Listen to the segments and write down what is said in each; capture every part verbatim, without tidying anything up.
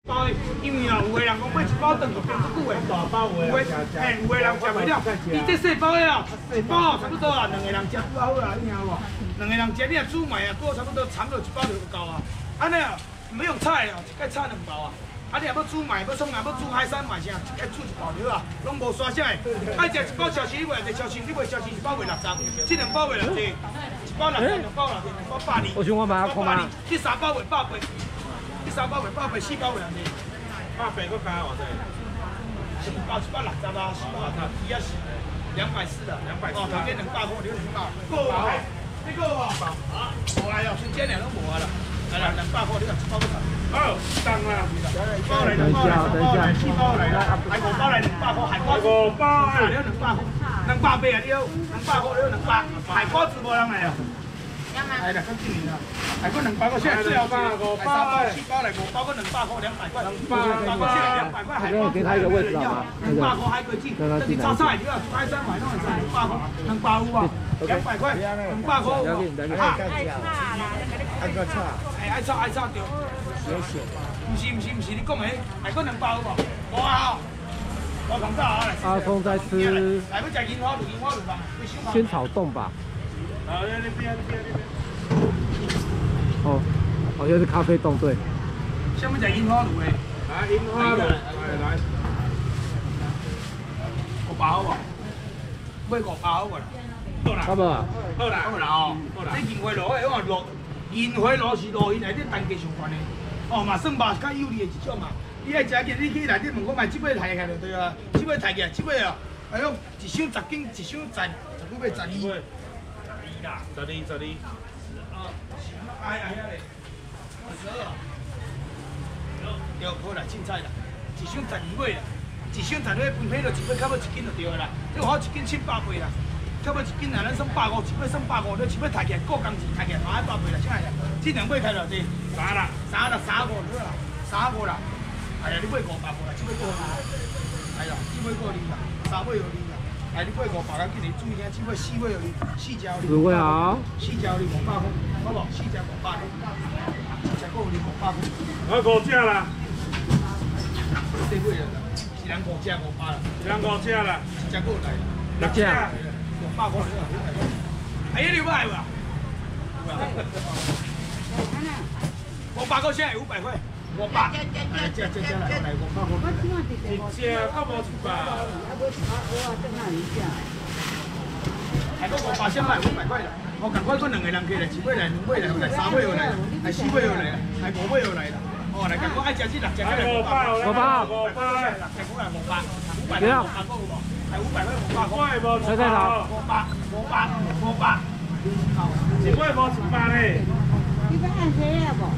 包的，因为哦，有个人讲买一包回去变足久的，大包的，有个嘿，有个人食袂了。你这细包的哦，一包差不多啊，两个人食拄好啦，你听无？两个人食你若煮糜啊，多差不多掺落一包就够啊。安尼哦，不用菜哦，一盖炒两包啊。啊，你若要煮糜，要创啊，要煮海产糜啥，一盖煮一包就啊，拢无刷啥的。爱食一包小吃，你袂食小吃，你袂小吃一包卖六十，这两包卖偌济？一包六十，两包六十，两包百二。我想我买下看嘛。这三包卖百八。 三包卖百八，四包卖两千，百八个加偌济？四包一百六十啊，四包六十，伊也是两百四的，两百四。哦，头家两百块，你有两百？够无？你够无？啊，无来哦，春节了拢无啊啦。来啦，两百块，你讲一包多少？哦，当啦。一包来，两包来，三包来，四包来，还五包来两百块，海瓜子。五包啊，你有两百块，两百八啊，你有两百块，你有两百，海瓜子无人来啊。 係啦，咁今年啊，係嗰兩百個先係最後包，係三包、四包嚟，五包嗰兩百個兩百塊，兩百個先係兩百塊，係嗰個給他一個位置好嗎？兩百個還可以進，這裡炒菜你要開三百，那係兩百個，兩百五啊，兩百塊，兩百個，啊，愛個炒，係愛炒愛炒掉，唔是唔是唔是，你講嘅係嗰兩百個，哇！我講到啊，阿峰在吃，來不食櫻花露，櫻花露吧，仙草凍吧。 啊，那边那边那边。哦，好像是咖啡冻对。下面就樱花露诶。来，樱花露，来来。五百好无？买五百好无啦？好啦。好无？好啦，好啦哦。好啦。这樱花露诶，我露，樱花露是露因内底单价上悬诶。哦，嘛算吧，较有利诶一种嘛。你爱食嘅，你去内底问我买，即尾抬起来就对啊。即尾抬起来，即尾哦，哎呦，一箱十斤，一箱十，十几尾十二。 十二，十二，十二，哎呀呀嘞，十二，对，好啦，凊彩啦，一箱十二尾啦，一箱十二尾分配落一尾，较要一斤就对啦。这好一斤七百八啦，较要一斤啊，咱算百五，一尾算百五，你一尾抬起来，过工钱抬起来，嘛一百八啦，啥呀？这两尾开偌济？三啦，三啦，三五啦，三五啦。哎呀，你买五百无啦，这尾过二，哎呀，这尾过二啦，三尾有二啦。 哎，你买五百，咱今年注意听，只买四尾有哩，四只有哩。四尾好。四只有哩五百块，好无？四只五百，四只够有哩五百块。我五只啦。四尾啦，一人五只五百啦。一人五只啦，一只够来。六只。五百块。哎呀，你有买无？五百块现在五百块。 五百，来这这这来来五百块，一只较无一百。还个五百先卖五百块啦，我赶快，嗰两个人起来，一尾来，两尾来，来三尾又来，来四尾又来，来五尾又来啦。哦，来赶快爱食这六只来五百，五百，五百，六只过来五百，五百块五百个有无？系五百块五百块，在在哪？五百，五百，五百，一尾无一百嘞。你要按谁啊无？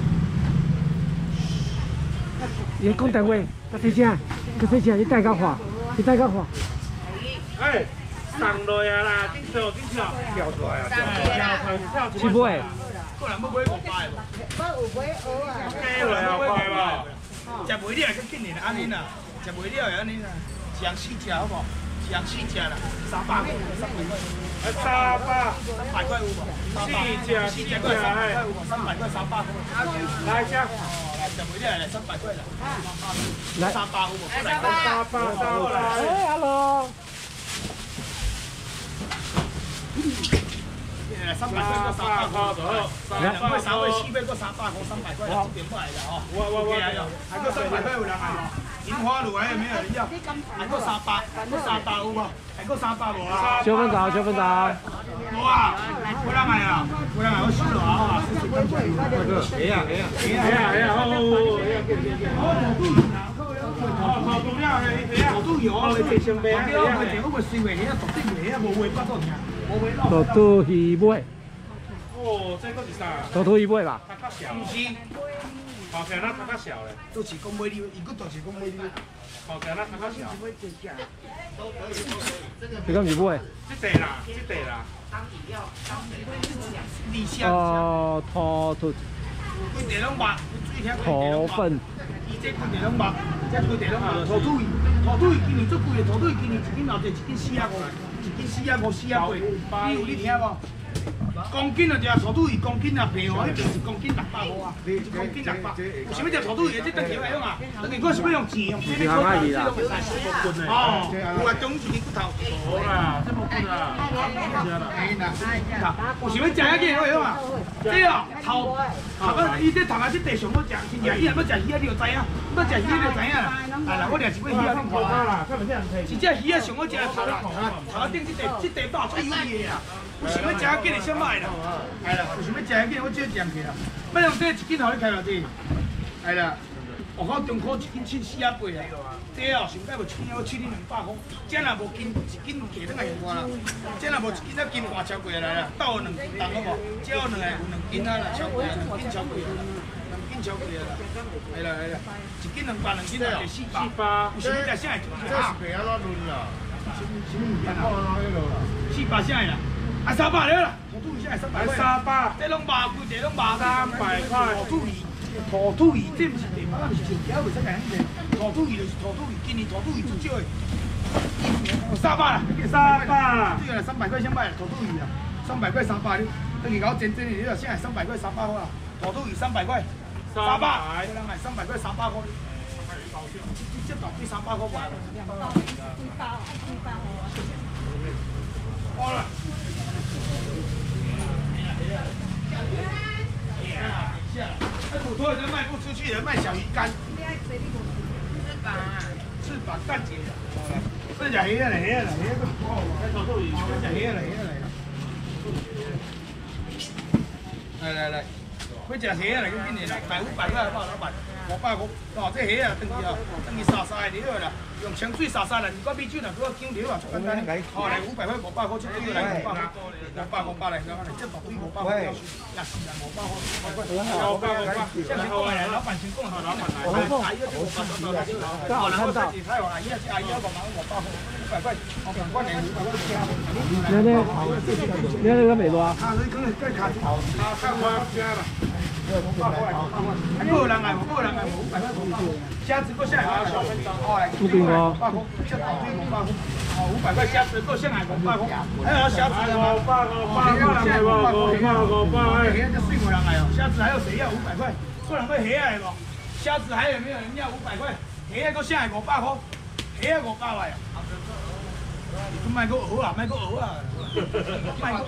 你讲单位，搁谁钱？搁谁钱？你带个花，你带个花。哎，上落啊啦，顶跳顶跳，跳出来啊！跳跳，七尾。个人要买五百无？我有买蚵啊。加落后摆无？食袂了就紧年安尼啦，食袂了就安尼啦，一人四只好无？一人四只啦，三百块，三百块。啊，三百，三百块有无？四只，四只块三百块有无？三百块三百块。来只。 食袂了来三百块啦，来三百有无？来三百，三百，三百。哎 ，hello。三百块到三百块就好，两块、三块、四块到三百块，三百块就点不来了哦。我我我，还个三百块有人来。樱花露还有没有人要？还个三百，还个三百有无？还个三百无啊？小粉枣，小粉枣。无啊，有人来啊？有人来我收了啊！哎呀哎呀哎呀哎呀！好好好，哎呀，给给给。哦，好多了，哎呀，好多有啊，你先买啊，我这我水尾遐独顶尾遐无尾八多尔，无尾老。独土鱼尾。哦，这个是啥？独土鱼尾吧？它较小。不是。好起来那它较小嘞。都是讲尾溜，伊个都是讲尾溜。好起来那它较小。这个鱼尾。这地啦，这地啦。 哦，土土土粪。伊这规地拢白，这规地拢白。土土鱼，土土鱼今年最贵的，土土鱼今年一斤偌济，一斤四啊五，一斤四啊五四啊八。你有你听无？ 公斤就食土肚鱼，公斤啊平哦，迄就是公斤六百块啊，一公斤六百。有想要食土肚鱼，这等桥来用啊。等下我是要用钱，用钱来买去啦。哦，有啊，中一斤骨头。好啦，这么贵啦。哎啦，有想要食遐个好用啊？这哦，头头啊，伊这头啊，这地上要食，真正伊若要食鱼啊，你就知影；要食鱼你就知影啦。哎啦，我俩是要鱼啊，你看啦，是这鱼啊上好食头啦，头啊顶这地这地道最有味的啦。 有想要食遐紧的先买啦，系啦，有想要食遐紧，我即点起啦。要用这一斤互你开落去，系啦。外口中口一斤七四啊八啊，这哦上摆无一斤我七你两百块，这若无斤一斤价等下用我啦。这若无一斤啊斤半超过来啦，斗两斤重好无？这有两个有两斤啊啦，超过啊，两斤超过啊啦，两斤超过啊啦。系啦系啦，一斤两百两斤啊，就四百。有想要食啥会做啥？这是白啊，论啦。什么什么物件啊？四百啥啦？ 啊，三百了啦，土肚鱼现在三百块。三百，这拢麻贵，这拢麻三百块。土肚鱼，土肚鱼这不是地方，啊，是上桥袂使讲迄个。土肚鱼就是土肚鱼，今年土肚鱼最少的。三百啦，三百。对啦，三百块先买土肚鱼啦，三百块三百你，等于搞真真的，你话现在三百块三百块啦，土肚鱼三百块，三百，这人买三百块三百块。这大几三百块买。好了。 那土托人卖不出去，人卖小鱼干。翅膀啊，翅膀干结的。这只鱼啊来，鱼啊来，鱼个哦，这土豆鱼，这只鱼啊来，鱼啊来。来来来，要食鱼啊来，紧点啦，卖五百块好不好，老板？五百五，哦，这鱼啊，等于哦，等于沙沙的了啦，用清水沙沙啦，如果米酒若搁姜条啊，足简单。哦，来五百块，五百块，这对来五百块，五百五百来，来来，这大堆五百块，也是啦，五百块，五百块，五百块，这是讲来，老板先讲，老板来，阿姨个就五百块，刚好看到。阿姨阿姨个忙五百块，五百块，我赶快来五百块。那那那那个没多啊？啊，你可能再卡头，卡看我家了。 五百块，个人来，个人来，五百块，五百块。虾子搁下来，哦，来，五百块，这大堆五百块，哦，五百块虾子搁下来五百块。还有虾子的吗？五百块，五百块，五百块，五百块。虾子四个人来哦，虾子还有谁要五百块？个人要虾来不？虾子还有没有人要五百块？虾搁下来五百块，虾五百块啊。你卖个蚵啊，卖个蚵啊，卖个。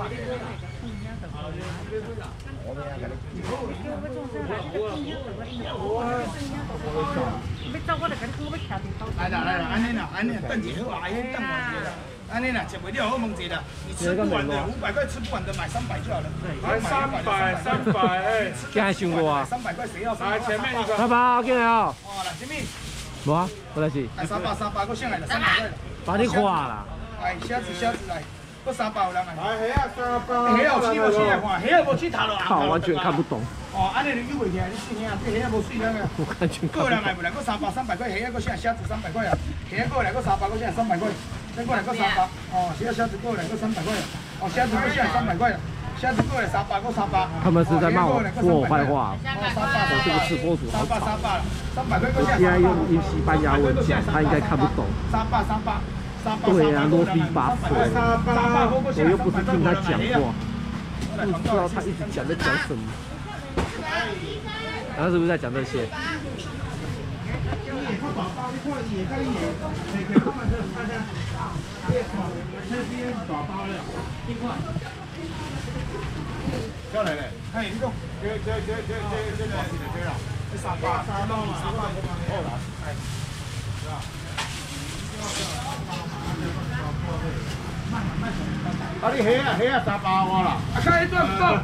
来啦来啦，安尼啦，安尼等一下好啊，安尼等我一下啦。安尼啦，吃不了好问题啦。你吃不完的五百块吃不完的买三百就好了。来三百三百，哎，今日想过啊？三百块谁要？来前面一个。三百，进来哦。哦，来前面。无啊，我来是。来三百三百，我上来了三百块。把你花啦。来，虾子虾子来。 搁三百有人来，来虾三百，虾有起无起来看，虾无起头落啊！完全看不懂。哦，安尼就有袂起来，你试下，这虾无水那个。我完全看不懂。个人来不来？搁三百三百块，虾搁啥？虾子三百块啊，虾过来搁三百，搁啥？三百块，再过来搁三百。哦，虾虾子过来搁三百块，哦，虾子搁下三百块，虾子过来三百搁三百。他们是在骂我说我坏话。哦，三百，我这个直播主好吵。三百三百，三百块搁下。现在用用西班牙文讲，他应该看不懂。三百三百。 对啊，啰里吧嗦，我又不是听他讲话，不知道他一直讲在讲什么。他是不是在讲这些？叫来嘞！哎，你讲，这这这这这这多少钱的啦？三百，三百，三百，好啦，哎，是吧？ 啊！你虾啊虾啊三百我啦，啊！开一段讲，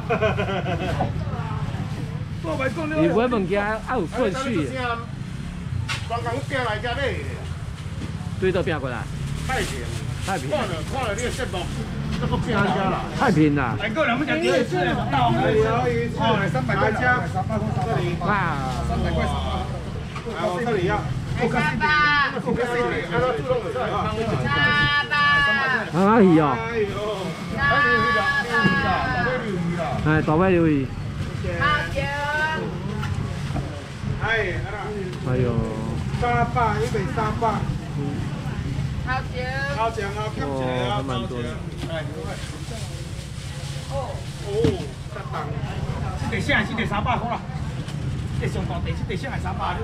我袂讲你。你买物件要有顺序。专工订来遮买的。对倒拼过来。太平。太平。看了看了你的节目，这个拼遮啦。太平啦。来个人要讲第二次的，到。哦，来三百块加。三百块三百。啊。三百块三百。啊，我这里要。 三百，三百，啊鱼哦，哎，大尾鲈鱼，哎，哎呦，三百，一百三百，好强，好强，好强，哦，还蛮多的。 哦，哦，十档。这地箱是地三百块啦，这上大地，这地箱系三百。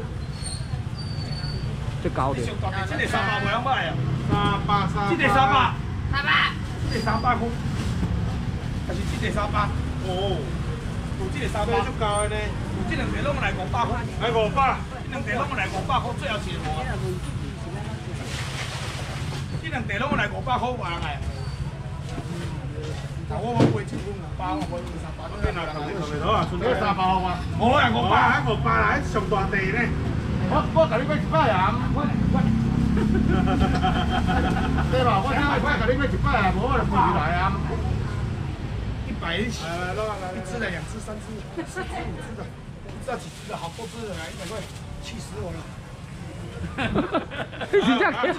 最高的。 上大地，这地三百袂晓买啊。 三百三。 这地三百。 三百。 这地三百块。还是这地三百。哦。有这个三百。 足高的呢。 有这两地拢来五百块。 来五百。 这两地拢来五百块，最后一个无。这两地拢来五百块，话人来。我我买一份五百，我买一份三百。 你哪同你同你好啊？剩咗三百好嘛？ 我係五百， 喺五百啦，喺上大地咧。 我我同你買一百啊！我我。 對吧？我聽你快，同你買一百啊，無我就賠你來啊。 一百一起，来来来，一只的、两只、三只、四只、五只的，不知道几只的，好多只的，来一百块，气死我了！ 你这样看。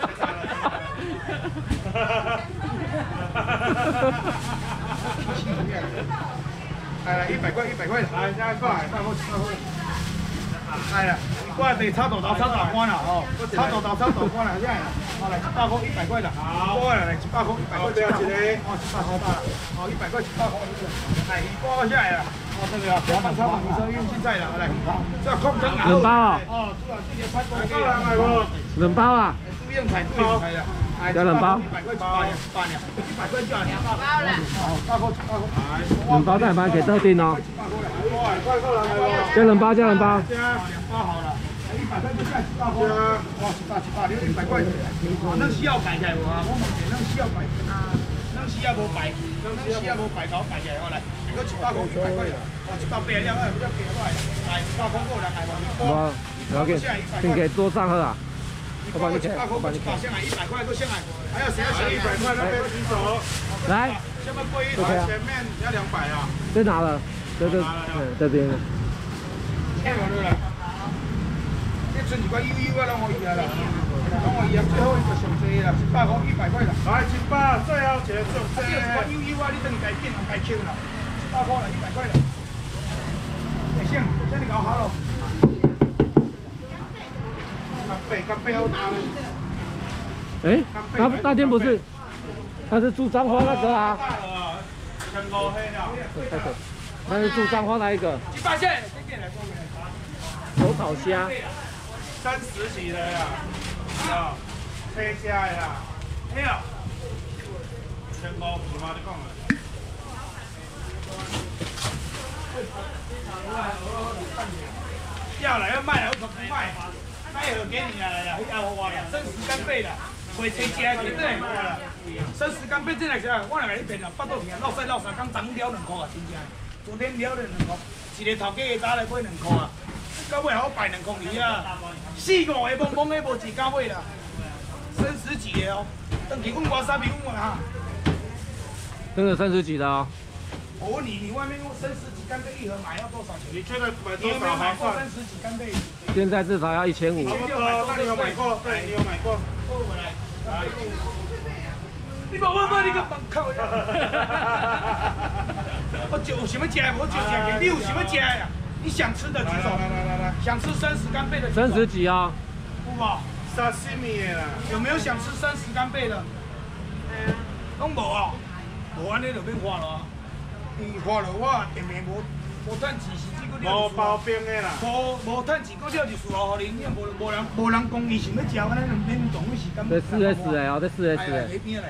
来来，一百块，一百块的，来，加过来，快过去，快过去。来了，我得炒豆豆、炒大官了哦，炒豆豆、炒大官了，这样了。好来，一百块，一百块的，好，过来来，一百块，一百块，不要紧嘞，哦，一百块大了，好，一百块，一百块，来，一包下来了。哦，这个啊，不要放超，你说运气在了，来，这空蒸啊。 冷包啊。 哦，主要这个拍过来不？ 冷包啊。 注用彩，注用彩的。 要冷包。 一百块八两，八两，一百块就两包了。好，八块，八块。 冷包再帮给特定哦。加冷包，加冷包。 加两包好了。一百块就加七八块。哇，七八七八，你一百块。哦，那需要摆起来无啊？我问你，那需要摆。啊。那需要无摆，那需要无摆，搞摆起来好来。如果七八块一百块的，哦，七八八两啊，比较便宜来。来，七八块过来，来吧。 我，我给，先给桌上喝啊。我帮你给，我帮你给。 先来一百块，都先来。还有谁要选一百块？那边举手。 来。 下面贵一点，前面要两百啊。 在哪了？在这，嗯，在这边。 骗我了啦！这剩一块 U U 啊，让我移啊啦，让我移啊，最后一个上济啦，一百块，一百块啦。来，一百，最后一个上济。这一块 U U 啊，你等于该变该扣啦，一百块啦，一百块啦。哎，行，这你搞好了。干杯，干杯，好打了。 哎，他那天不是，他是住彰化那个啊。 全部黑了。 那是住彰化那一个。 几八线，这边来，这边来。 手炒虾。 三十几的呀，啊，车虾的啦， 嘿啊， 全部是嘛你讲的。 要了要卖了，我可不卖。卖了给你了，来了，要我了，生食干贝了，回车虾绝对卖了。生食干贝真来啥？我来给你骗了，八到天，落晒落三工，昨了两块啊，真正。昨天了了两块，一个头家个早来买两块啊。到尾好摆两公里啊，四五个懵懵的无一到尾啦，升十几的哦，等去问我三比问我哈。 真的三十几的哦。 我问你，你外面升十几干贝一盒买要多少钱？ 你觉得买多你有没有少买过划算？ 升十几干贝？ 现在至少要一千五。 差不多，那你有买过？对，你有买过。 来，你无问问你个门口呀！我就有什么吃，我就吃，你有什么吃呀？你想吃的举手， 来来来来， 想吃生食干贝的举手。 三十几啊？ 有无？ 沙西米的啦。 有没有想吃生食干贝的？拢无啊，无安尼就免花了啊。伊花了我店面无无趁钱，是只个了。 无包冰的啦。 无无趁钱，个了就是互恁，因无无人无人讲伊想要食，安尼就免讲伊是干贝。 这四 S 的哦，这四 S 的。 那边来。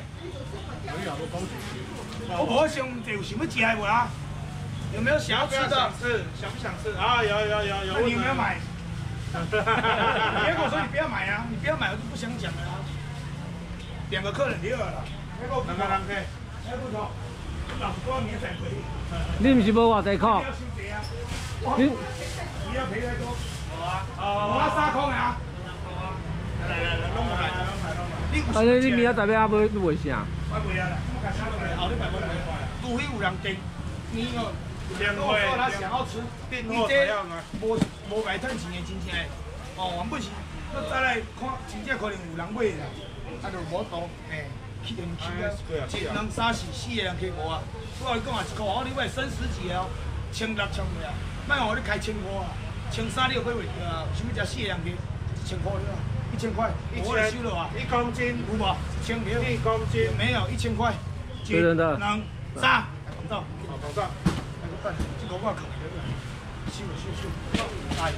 我无想就有想要食的无啦？有没有想要吃的？ 想吃，想不想吃？啊，有有有有。 那你有没有买？别跟我说你不要买啊！你不要买，我就不想讲了啊。两个客人就好了。 两个人客。 哎，不错，老实说明仔赔。 你唔是无偌济块？你你要赔太多。好啊。我要三空啊。来来来，弄过来，弄过来，弄过来。 反正你明仔载要买买啥？ 我买啊啦，我开三个来，后你买过来。除非有人订，你哦。如果说他想要吃，你这无无买趁钱的真正的，哦，原本是，我再来看，真正可能有人买啦，啊，就无多，嘿，去人去啊，一两三四四个人去无啊。我跟你讲啊，一个我你买升十几个哦，千六千块啊，莫互你开千块啊，千三你又买袂着啊，想要食四个人去，一千块了，一千块，我来收了啊， 一公斤有无？一千六， 一公斤没有，一千块，一、两、三。 走， 好，保障。 来个蛋，这个我靠，收收收，来。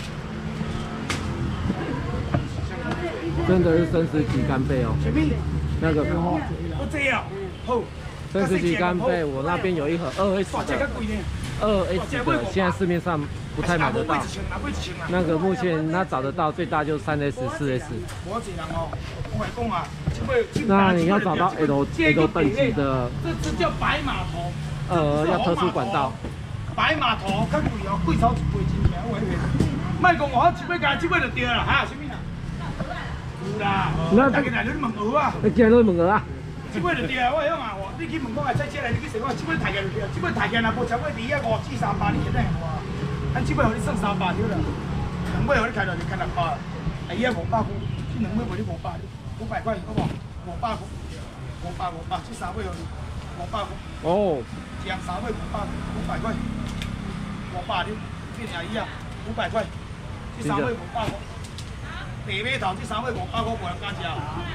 真的是生食级干贝哦。 什么？ 那个我这样，好。 生食级干贝，我那边有一盒二 S 的，二 S 的，现在市面上不太买得到。那个目前他找得到最大就三 S、四 S。那你要找到 L L 等级的， 这这叫白码头。 呃，要特殊管道。 白码头较贵哦，贵超一倍真正有诶。卖讲我一尾加一尾就对啦，哈，什么啦？有啦，那大家来你问鹅啊？ 你今日都问鹅啊？ 一尾就对啊，我讲啊，你去问讲啊，再接来你去说我一尾抬起就对啊，一尾抬起若无超过二啊五至三百，你肯定有啊。咱一尾互你算三百对啦，两尾互你开落就开六百，二啊五百块，这两尾卖你五百，五百块好无？五百块，五百五百，这三尾互你五百块。 哦。 这样三尾五百，五百块，五百了，这两鱼啊，五百块，这三尾五百块。白尾头这三尾五百块，无人敢食。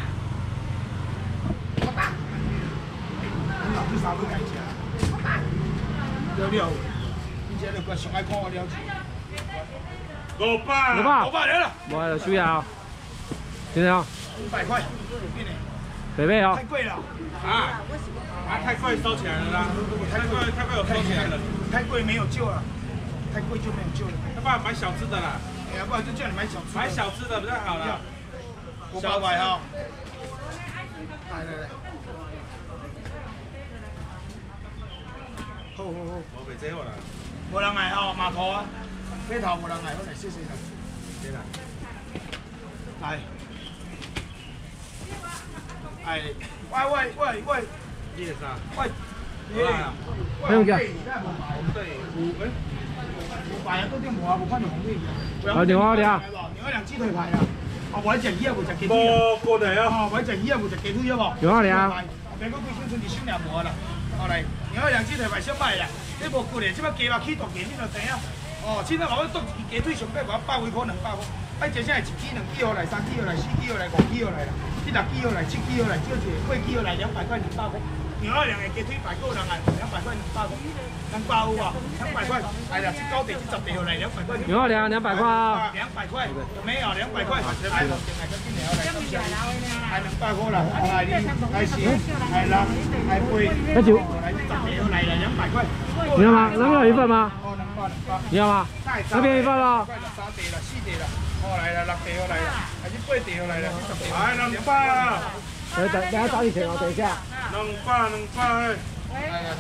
我打。你老这三尾敢食？了了，你这就个上爱看我了解。 五百。 五百。 五百了了。 我有需要。今天啊。 五百块。 北北哦。 太贵了。 啊。啊，太贵收起来了啦！太贵，太贵有收起来了。 太贵没有救了，太贵就没有救了。 要不然买小只的啦。 哎呀，不然就叫你买小只。 买小只的比较好啦。 五百块哈。来来来。好好好。 我袂这好啦。 无人爱吼，码头啊，码头无人爱，我来谢谢你。对啦。来。哎，喂喂喂喂。你是啥？喂。 没有个。 对，五诶。 五百啊，都点无啊，无看到红的。 来牛二两。 牛二两鸡腿排啊。哦，我食鱼啊，无食鸡腿。 无过来啊！ 哦，我食鱼啊，无食鸡腿好无？ 牛二两。 别个贵先剩二箱两无啦。好来，牛二两鸡腿排上摆啦，你无过来，即摆鸡肉起大鸡，你就知影。哦，凊彩我剁一鸡腿上摆我百几块两百块，爱食啥一支两支好来，三支好来，四支好来，五支好来啦，你六支好来，七支好来，少一个，八支好来，两百块两百块。牛二两的鸡腿排够人啊，两百块两百块，两百有啊，两百块。哎呀，这九地这十地好来，两百块。 牛二两两百块啊。 两百块，有没有？两百块。来，来，跟进来，来，感谢。来两百块啦，来你，来四，来六，来八， 那就来这十地好来了，两百块。 你要吗？那边有一份吗？ 哦，两百两百。 你要吗？那边一份了。 三地啦，四地啦，哦来了，六地好来了，还是八地好来了，十地。 来两百。 等等等下找你钱哦，等一下。 两百两百。 来来来，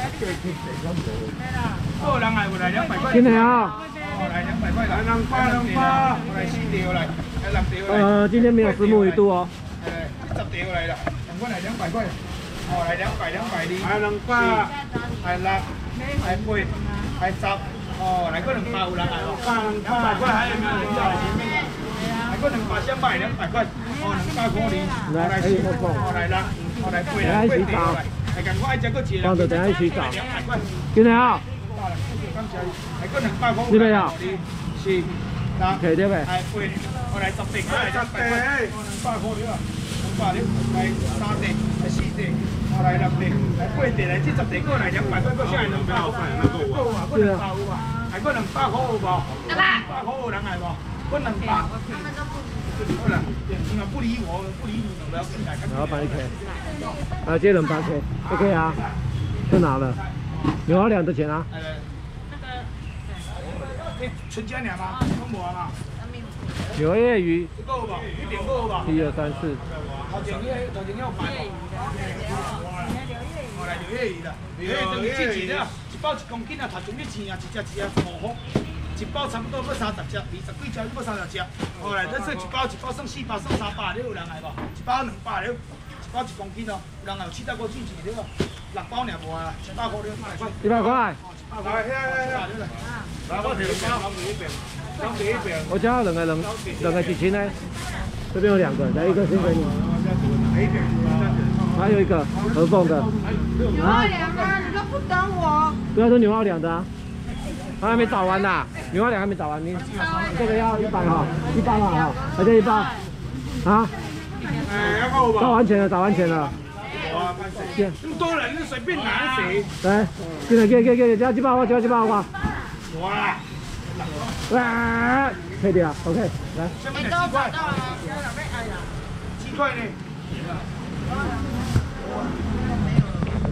好人来，我来两百块。 今天啊。 哦，来两百块，来两百两百，我来四地好来，来六地好来。 呃，今天没有虱目鱼肚哦。 哎，十地好来啦，两块来两百块。哦，来两百两百二。 来两百。 来六，来八，来十。哦，来个两百有人来哦。两百块还有没有人要来前面？来个两百先卖两百块。哦，两百块哩。来四，哦来六，哦来八，来八地好来。来赶快加个钱。 放着，等下一起找。 两百块。 今天啊。 来个两百块。 这边啊。 是。六。 可以对呗。 来八，哦来十地，来两百块。哦两百块了，两百了，来三地，来四地，哦来六地，来八地，来这十地过来两百块，过下来两百块，那个有啊，过两百有啊，来过两百块有无？两百块有人来无？过两百。好了，你们不理我，不理你，我要进来。 然后帮你 K， 啊，接冷八 K， OK 啊，就拿了，牛二两的钱啊。 那个，可以纯家两吗？都无啊嘛。 柳叶鱼。 一个有无？一点个有无？ 一二三四。 头前个头前个有买无？哦，来柳叶鱼啦，柳叶等于季节了，一包一公斤啊，头前你钱啊，一只一只五块。一包差不多要三十只，二十几只要三十只。后来咱说一包一包算四包，算三百，你有人来无？一包两百了，一包一公斤哦，有人来有七十五斤钱了，六包尔无啊，一百块了，一百块。 一百块。 来，来来来，来我调包，两边，两边一边。 我加两个两两个几斤呢？这边有两个，来一个先给你。还有一个合凤的。 牛二两啊，你都不等我。 不要说牛二两的啊。他还没找完呢，牛二两还没找完，你这个要一百哈，一百哈，还是一百啊？ 哎，要够吧？ 找完钱了，找完钱了。 啊，拍谁？ 那么多人，就随便拿谁。 来，进来，给给给，加几百块，加几百块。 哇！ 哇，可以的啊 ，OK， 来。 你都找到了吗？ 鸡块呢？